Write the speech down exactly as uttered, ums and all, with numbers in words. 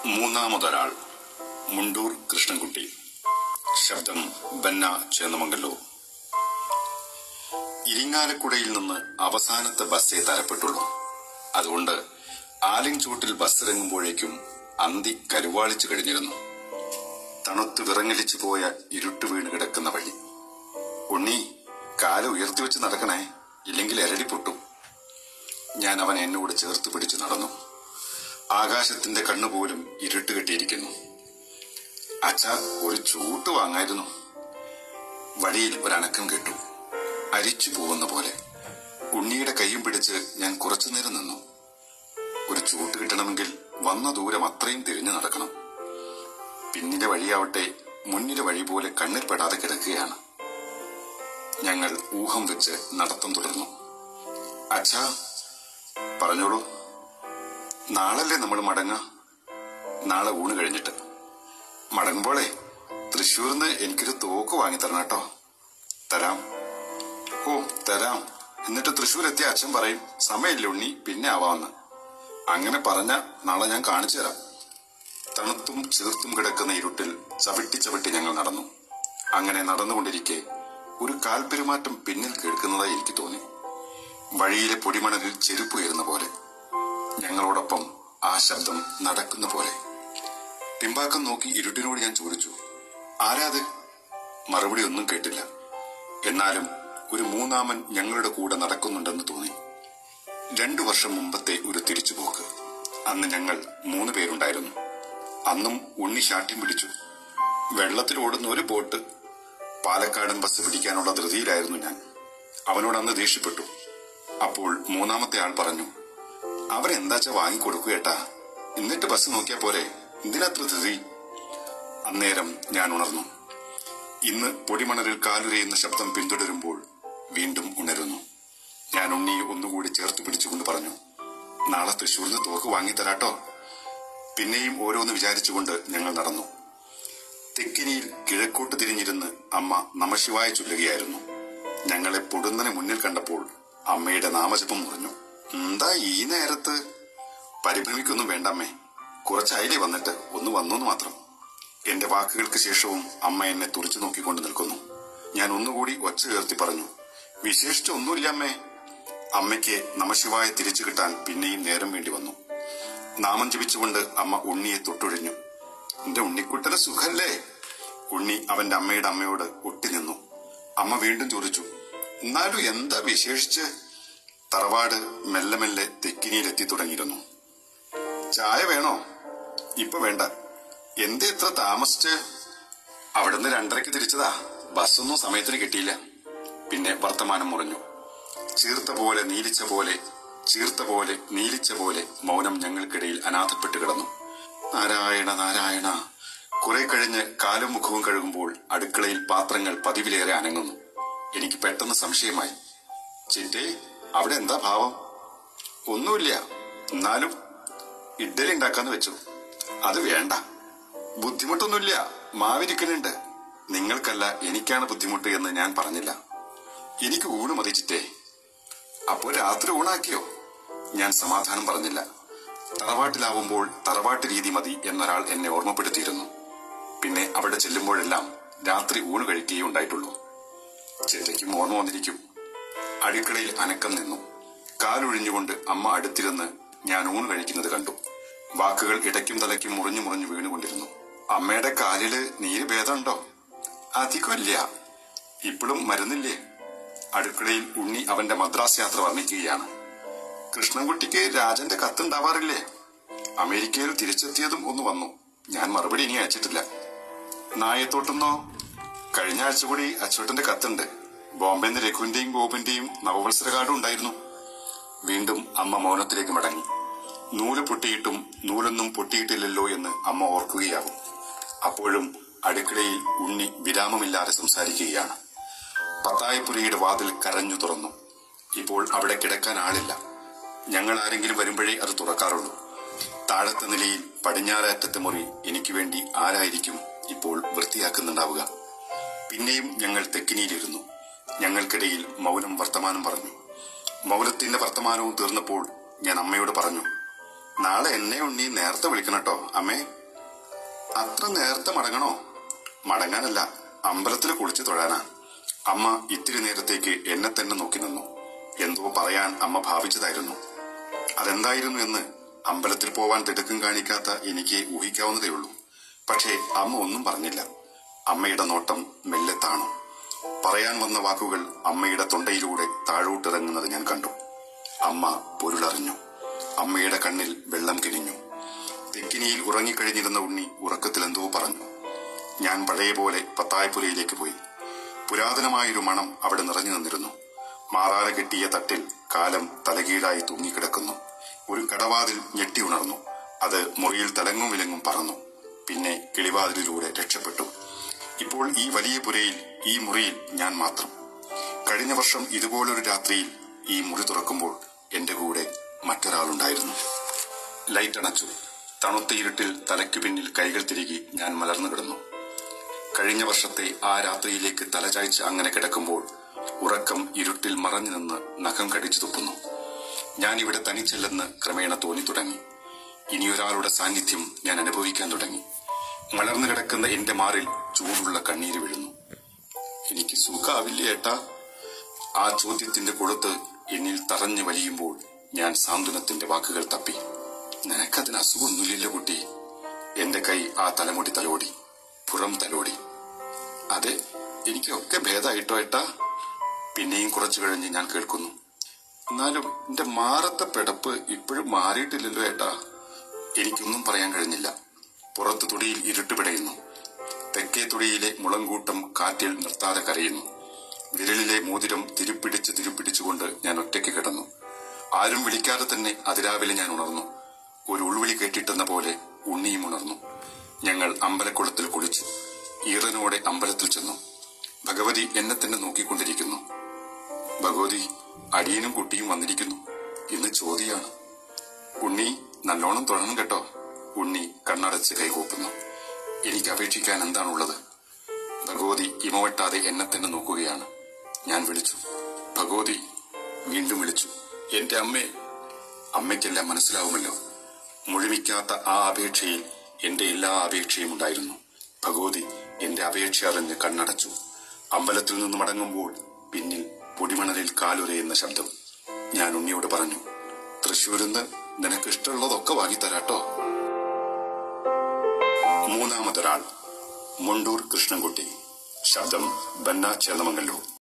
മൂന്നാമതൊരാൾ. മുണ്ടൂർ കൃഷ്ണൻകുട്ടി. ശബ്ദം ബന്ന ചേന്നമംഗല്ലൂർ. ഇരിങ്ങാലക്കുടയിൽ നിന്ന് അവസാനത്തെ ബസ്സേ തരപ്പെട്ടുള്ളൂ. അതുകൊണ്ട് ആലിൻചൂട്ടിൽ ബസ്സിറങ്ങുമ്പോഴേക്കും അന്തി കരുവാളിച്ചു കഴിഞ്ഞിരുന്നു. തണുത്ത് വിറങ്ങലിച്ചു പോയ ഇരുട്ട് വീണ് കിടക്കുന്ന വഴി. ഉണ്ണി, കാല ഉയർത്തിവെച്ച് നടക്കണേ, ഇല്ലെങ്കിൽ എരടി പൊട്ടും. ഞാൻ അവൻ എന്നോട് ചേർത്ത് പിടിച്ചു നടന്നു. ആകാശത്തിന്റെ കണ്ണുപോലും ഇരുട്ട് കെട്ടിയിരിക്കുന്നു. അച്ഛാ, ഒരു ചൂട്ട് വാങ്ങായിരുന്നു. വഴിയിൽ ഒരനക്കം കേട്ടു, അരിച്ചു പോകുന്ന പോലെ. ഉണ്ണിയുടെ കൈയും പിടിച്ച് ഞാൻ കുറച്ചുനേരം നിന്നു. ഒരു ചൂട്ട് കിട്ടണമെങ്കിൽ വന്ന ദൂരം അത്രയും തിരിഞ്ഞു നടക്കണം. പിന്നിലെ വഴിയാവട്ടെ മുന്നിലെ വഴി പോലെ കണ്ണിൽ പെടാതെ കിടക്കുകയാണ്. ഞങ്ങൾ ഊഹം വെച്ച് നടത്തം തുടർന്നു. അച്ഛാ, പറഞ്ഞോളൂ. നാളല്ലേ നമ്മൾ മടങ്ങ? നാളെ ഊണ് കഴിഞ്ഞിട്ട്. മടങ്ങുമ്പോളേ തൃശ്ശൂരിന്ന് എനിക്കൊരു തോക്ക് വാങ്ങിത്തരണം കേട്ടോ. തരാം. ഓ, തരാം. എന്നിട്ട് തൃശ്ശൂർ എത്തിയ അച്ഛൻ പറയും, സമയമില്ല ഉണ്ണി, പിന്നെ ആവാമെന്ന്. അങ്ങനെ പറഞ്ഞ നാളെ ഞാൻ കാണിച്ചു തരാം. തണുത്തും ചേർത്തും കിടക്കുന്ന ഇരുട്ടിൽ ചവിട്ടി ചവിട്ടി ഞങ്ങൾ നടന്നു. അങ്ങനെ നടന്നുകൊണ്ടിരിക്കെ ഒരു കാൽപെരുമാറ്റം പിന്നിൽ കേൾക്കുന്നതായി എനിക്ക് തോന്നി. വഴിയിലെ പൊടിമണലിൽ ചെരുപ്പുയരുന്ന പോലെ. ഞങ്ങളോടൊപ്പം ആ ശബ്ദം നടക്കുന്ന പോലെ. പിമ്പാക്കം നോക്കി ഇരുട്ടിനോട് ഞാൻ ചോദിച്ചു, ആരാത്? മറുപടി ഒന്നും കേട്ടില്ല. എന്നാലും ഒരു മൂന്നാമൻ ഞങ്ങളുടെ കൂടെ നടക്കുന്നുണ്ടെന്ന് തോന്നി. രണ്ടു വർഷം മുമ്പത്തെ ഒരു തിരിച്ചുപോക്ക്. അന്ന് ഞങ്ങൾ മൂന്ന് പേരുണ്ടായിരുന്നു. അന്നും ഉണ്ണി ശാഠ്യം പിടിച്ചു. വെള്ളത്തിൽ ഓടുന്ന ഒരു ബോട്ട്. പാലക്കാടൻ ബസ് പിടിക്കാനുള്ള ധൃതിയിലായിരുന്നു ഞാൻ. അവനോട് അന്ന് ദേഷ്യപ്പെട്ടു. അപ്പോൾ മൂന്നാമത്തെ ആൾ പറഞ്ഞു, അവരെന്താച്ചാ വാങ്ങിക്കൊടുക്കുകേട്ടാ, എന്നിട്ട് ബസ് നോക്കിയാ പോരെ, എന്തിനത്ര ധൃതി? അന്നേരം ഞാൻ ഉണർന്നു. ഇന്ന് പൊടിമണലിൽ കാലുരയുന്ന ശബ്ദം പിന്തുടരുമ്പോൾ വീണ്ടും ഉണരുന്നു. ഞാൻ ഉണ്ണിയെ ഒന്നുകൂടി ചേർത്ത് പിടിച്ചുകൊണ്ട് പറഞ്ഞു, നാളെ തൃശ്ശൂരിന് തോക്ക് വാങ്ങിത്തരാട്ടോ. പിന്നെയും ഓരോന്ന് വിചാരിച്ചുകൊണ്ട് ഞങ്ങൾ നടന്നു. തെക്കിനിയിൽ കിഴക്കോട്ട് തിരിഞ്ഞിരുന്ന് അമ്മ നമശിവായ ചൊല്ലുകയായിരുന്നു. ഞങ്ങളെ പൊടുന്നനെ മുന്നിൽ കണ്ടപ്പോൾ അമ്മയുടെ നാമജപം മുറിഞ്ഞു. എന്താ ഈ നേരത്ത്? പരിഭ്രമിക്കൊന്നും വേണ്ടമ്മേ, കുറച്ചായില്ലേ വന്നിട്ട്, ഒന്ന് വന്നൂന്ന് മാത്രം. എന്റെ വാക്കുകൾക്ക് ശേഷവും അമ്മ എന്നെ തുറച്ചു നോക്കിക്കൊണ്ട് നിൽക്കുന്നു. ഞാൻ ഒന്നുകൂടി ഒച്ച ഉയർത്തി പറഞ്ഞു, വിശേഷിച്ചൊന്നുമില്ല അമ്മേ. അമ്മയ്ക്ക് നമശിവായ തിരിച്ചു കിട്ടാൻ പിന്നെയും നേരം വേണ്ടി വന്നു. നാമം ജപിച്ചുകൊണ്ട് അമ്മ ഉണ്ണിയെ തൊട്ടുഴിഞ്ഞു. എന്റെ ഉണ്ണിക്കുട്ടന് സുഖല്ലേ? ഉണ്ണി അവന്റെ അമ്മയുടെ അമ്മയോട് ഒട്ടിനിന്നു. അമ്മ വീണ്ടും ചോദിച്ചു, എന്നാലും എന്താ വിശേഷിച്ച്? തറവാട് മെല്ലെ മെല്ലെ തെക്കിനിയിലെത്തി തുടങ്ങിയിരുന്നു. ചായ വേണോ? ഇപ്പൊ വേണ്ട. എന്തേ ഇത്ര താമസിച്ച്? അവിടുന്ന് രണ്ടരയ്ക്ക് തിരിച്ചതാ, ബസ്സൊന്നും സമയത്തിന് കിട്ടിയില്ല. പിന്നെ വർത്തമാനം മുറിഞ്ഞു. ചീർത്ത പോലെ നീലിച്ച പോലെ ചീർത്ത പോലെ നീലിച്ച പോലെ മൗനം ഞങ്ങൾക്കിടയിൽ അനാഥപ്പെട്ട് കിടന്നു. നാരായണ നാരായണ. കുറെ കഴിഞ്ഞ് കാലും മുഖവും കഴുകുമ്പോൾ അടുക്കളയിൽ പാത്രങ്ങൾ പതിവിലേറെ അനങ്ങുന്നു. എനിക്ക് പെട്ടെന്ന് സംശയമായി. ചിറ്റേ, അവിടെ എന്താ ഭാവം? ഒന്നുമില്ല, എന്നാലും ഇഡ്ഡലി ഉണ്ടാക്കാന്ന് വെച്ചു. അത് വേണ്ട. ബുദ്ധിമുട്ടൊന്നുമില്ല, മാവിരിക്കനുണ്ട്. നിങ്ങൾക്കല്ല എനിക്കാണ് ബുദ്ധിമുട്ട് എന്ന് ഞാൻ പറഞ്ഞില്ല. എനിക്ക് ഊണ് മതി ചിറ്റേ. അപ്പോ രാത്രി ഊണാക്കിയോ? ഞാൻ സമാധാനം പറഞ്ഞില്ല. തറവാട്ടിലാവുമ്പോൾ തറവാട്ട് രീതി മതി എന്നൊരാൾ എന്നെ ഓർമ്മപ്പെടുത്തിയിരുന്നു. പിന്നെ അവിടെ ചെല്ലുമ്പോഴെല്ലാം രാത്രി ഊണ് കഴിക്കുകയേ ഉണ്ടായിട്ടുള്ളൂ. ചേട്ടയ്ക്കും ഓർമ്മ വന്നിരിക്കും. അടുക്കളയിൽ അനക്കം നിന്നു. കാലൊഴിഞ്ഞുകൊണ്ട് അമ്മ അടുത്തിരുന്ന് ഞാൻ ഊണ് കഴിക്കുന്നത് കണ്ടു. വാക്കുകൾ ഇടയ്ക്കും തലയ്ക്കും മുറിഞ്ഞു മുറിഞ്ഞു വീണുകൊണ്ടിരുന്നു. അമ്മയുടെ കാലില് നീര് ഭേദമുണ്ടോ? അധികമില്ല. ഇപ്പോഴും മരുന്നില്ലേ? അടുക്കളയിൽ ഉണ്ണി അവന്റെ മദ്രാസ് യാത്ര വർണ്ണിക്കുകയാണ്. കൃഷ്ണൻകുട്ടിക്ക് രാജന്റെ കത്തുണ്ടാവാറില്ലേ? അമേരിക്കയിൽ തിരിച്ചെത്തിയതും ഒന്ന് വന്നു. ഞാൻ മറുപടി ഇനി അയച്ചിട്ടില്ല. നായത്തോട്ടെന്നോ? കഴിഞ്ഞ ആഴ്ച കൂടി അച്ചോട്ടന്റെ കത്തുണ്ട്. ബോംബെന്ന് രഘുവിന്റെയും ഗോപിന്റെയും നവവത്സര കാർഡും ഉണ്ടായിരുന്നു. വീണ്ടും അമ്മ മൗനത്തിലേക്ക് മടങ്ങി. നൂല് പൊട്ടിയിട്ടും നൂലൊന്നും പൊട്ടിയിട്ടില്ലല്ലോ എന്ന് അമ്മ ഓർക്കുകയാവും. അപ്പോഴും അടുക്കളയിൽ ഉണ്ണി വിരാമമില്ലാതെ സംസാരിക്കുകയാണ്. പത്തായപ്പുരയുടെ വാതിൽ കരഞ്ഞു തുറന്നു. ഇപ്പോൾ അവിടെ കിടക്കാൻ ആളില്ല. ഞങ്ങൾ ആരെങ്കിലും വരുമ്പോഴേ അത് തുറക്കാറുള്ളൂ. താഴത്തെ നിലയിൽ പടിഞ്ഞാറേറ്റത്തെ മുറി എനിക്ക് വേണ്ടി ആരായിരിക്കും ഇപ്പോൾ വൃത്തിയാക്കുന്നുണ്ടാവുക? പിന്നെയും ഞങ്ങൾ തെക്കിനിയിലിരുന്നു. ഞങ്ങൾക്കിടയിൽ മൗനം വർത്തമാനം പറഞ്ഞു. മൗനത്തിന്റെ വർത്തമാനവും തീർന്നപ്പോൾ ഞാൻ അമ്മയോട് പറഞ്ഞു, നാളെ എന്നെ ഉണ്ണി നേരത്തെ വിളിക്കണട്ടോ അമ്മേ. അത്ര നേരത്തെ മടങ്ങണോ? മടങ്ങാനല്ല, അമ്പലത്തിൽ കുളിച്ചു തൊഴാനാ. അമ്മ ഇത്തിരി നേരത്തേക്ക് എന്നെ തന്നെ നോക്കി നിന്നു. എന്തോ പറയാൻ അമ്മ ഭാവിച്ചതായിരുന്നു. അതെന്തായിരുന്നു എന്ന് അമ്പലത്തിൽ പോവാൻ തിടുക്കം കാണിക്കാത്ത എനിക്ക് ഊഹിക്കാവുന്നതേ ഉള്ളൂ. പക്ഷേ അമ്മ ഒന്നും പറഞ്ഞില്ല. അമ്മയുടെ നോട്ടം മെല്ലെ താണു. പറയാൻ വന്ന വാക്കുകൾ അമ്മയുടെ തൊണ്ടയിലൂടെ താഴോട്ടിറങ്ങുന്നത് ഞാൻ കണ്ടു. അമ്മ പൊരുളറിഞ്ഞു. അമ്മയുടെ കണ്ണിൽ വെള്ളം കിനിഞ്ഞു. തെക്കിനിയിൽ ഉറങ്ങിക്കഴിഞ്ഞിരുന്ന ഉണ്ണി ഉറക്കത്തിൽ എന്തോ പറഞ്ഞു. ഞാൻ പഴയ പോലെ പത്തായപ്പുരയിലേക്ക് പോയി. പുരാതനമായൊരു മണം അവിടെ നിറഞ്ഞു നിന്നിരുന്നു. മാറാല കെട്ടിയ തട്ടിൽ കാലം തലകീഴായി തൂങ്ങിക്കിടക്കുന്നു. ഒരു കടവാതിൽ ഞെട്ടി ഉണർന്നു. അത് മുറിയിൽ തലങ്ങും വിലങ്ങും പറന്നു. പിന്നെ കിളിവാതിലിലൂടെ രക്ഷപ്പെട്ടു. ഇപ്പോൾ ഈ വലിയ പുരയിൽ, ഈ മുറിയിൽ ഞാൻ മാത്രം. കഴിഞ്ഞ വർഷം ഇതുപോലൊരു രാത്രിയിൽ ഈ മുറി തുറക്കുമ്പോൾ എന്റെ കൂടെ മറ്റൊരാളുണ്ടായിരുന്നു. ലൈറ്റ് അണച്ചു. തണുത്ത ഇരുട്ടിൽ തലയ്ക്കു പിന്നിൽ കൈകൾ തിരികെ ഞാൻ മലർന്നു കിടന്നു. കഴിഞ്ഞ വർഷത്തെ ആ രാത്രിയിലേക്ക് തലചായ്ച്ച് അങ്ങനെ കിടക്കുമ്പോൾ ഉറക്കം ഇരുട്ടിൽ മറഞ്ഞു നിന്ന് നഖം കടിച്ചു തുപ്പുന്നു. ഞാൻ ഇവിടെ തനിച്ചല്ലെന്ന് ക്രമേണ തോന്നി തുടങ്ങി. ഇനിയൊരാളുടെ സാന്നിധ്യം ഞാൻ അനുഭവിക്കാൻ തുടങ്ങി. മലർന്നു കിടക്കുന്ന എന്റെ മാറിൽ ചൂടുള്ള കണ്ണീര് വീഴുന്നു. എനിക്ക് സുഖാവില്ലേ ഏട്ടാ? ആ ചോദ്യത്തിന്റെ കൊളുത്ത് എന്നിൽ തറഞ്ഞു വലിയുമ്പോൾ ഞാൻ സാന്ത്വനത്തിന്റെ വാക്കുകൾ തപ്പി. നിനക്കതിന് അസുഖമൊന്നുമില്ലല്ലോ കുട്ടി. എന്റെ കൈ ആ തലമുടി തലോടി, പുറം തലോടി. അതെ, എനിക്കൊക്കെ ഭേദമായിട്ടോ ഏട്ടാ. പിന്നെയും കുറച്ചു കഴിഞ്ഞ് ഞാൻ കേൾക്കുന്നു, എന്നാലും എന്റെ മാറത്തെ പിടപ്പ് ഇപ്പോഴും മാറിയിട്ടില്ലല്ലോ ഏട്ടാ. എനിക്കൊന്നും പറയാൻ കഴിഞ്ഞില്ല. പുറത്ത് തുടിയിൽ ഇരുട്ട് പിടയുന്നു. തെക്കേ തുടിയിലെ മുളങ്കൂട്ടം കാറ്റിൽ നിർത്താതെ കരയുന്നു. വിരലിലെ മോതിരം തിരുപ്പിടിച്ച് തിരുപ്പിടിച്ചുകൊണ്ട് ഞാൻ ഒറ്റയ്ക്ക് കിടന്നു. ആരും വിളിക്കാതെ തന്നെ അതിരാവിലെ ഞാൻ ഉണർന്നു. ഒരു ഉൾവിളി കേട്ടിട്ടെന്ന പോലെ ഉണ്ണിയും ഉണർന്നു. ഞങ്ങൾ അമ്പലക്കുളത്തിൽ കുളിച്ചു. ഈറനോടെ അമ്പലത്തിൽ ചെന്നു. ഭഗവതി എന്നെ തന്നെ നോക്കിക്കൊണ്ടിരിക്കുന്നു. ഭഗവതി, അടിയനും കുട്ടിയും വന്നിരിക്കുന്നു. ഇന്ന് ചോദ്യാണ്. ഉണ്ണി, നല്ലോണം തൊഴണം കേട്ടോ. ഉണ്ണി കണ്ണടച്ച് കൈകൂപ്പുന്നു. എനിക്ക് അപേക്ഷിക്കാൻ എന്താണുള്ളത്? ഭഗവതി ഇമവട്ടാതെ എന്നെ തന്നെ നോക്കുകയാണ്. ഞാൻ വിളിച്ചു, ഭഗവതി. വീണ്ടും വിളിച്ചു, എന്റെ അമ്മേ. അമ്മയ്ക്കെല്ലാം മനസ്സിലാവുമല്ലോ. മുഴുമിക്കാത്ത ആ അപേക്ഷയിൽ എന്റെ എല്ലാ അപേക്ഷയും ഉണ്ടായിരുന്നു. ഭഗവതി എന്റെ അപേക്ഷ അറിഞ്ഞ് കണ്ണടച്ചു. അമ്പലത്തിൽ നിന്ന് മടങ്ങുമ്പോൾ പിന്നിൽ പൊടിമണലിൽ കാലുരയുന്ന ശബ്ദം. ഞാൻ ഉണ്ണിയോട് പറഞ്ഞു, തൃശ്ശൂരിന്ന് നിനക്ക് ഇഷ്ടമുള്ളതൊക്കെ വാങ്ങിത്തരാട്ടോ. മൂന്നാമതൊരാൾ. മുണ്ടൂർ കൃഷ്ണൻകുട്ടി. ശബ്ദം ബന്ന ചേന്നമംഗല്ലൂർ.